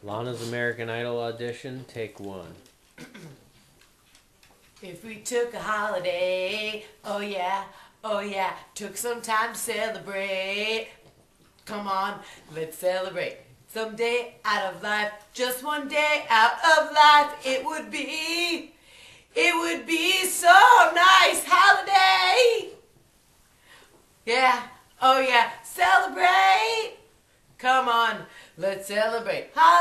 Lana's American Idol audition, take one. If we took a holiday, oh yeah, took some time to celebrate. Come on, let's celebrate. Someday out of life, just one day out of life, it would be so nice holiday. Yeah, oh yeah, celebrate. Come on, let's celebrate.